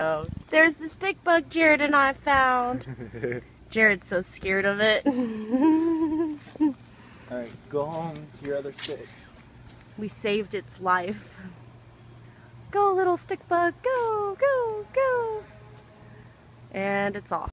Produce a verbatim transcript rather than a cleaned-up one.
Oh, there's the stick bug Jared and I found. Jared's so scared of it. Alright, go home to your other sticks. We saved its life. Go little stick bug, go, go, go. And it's off.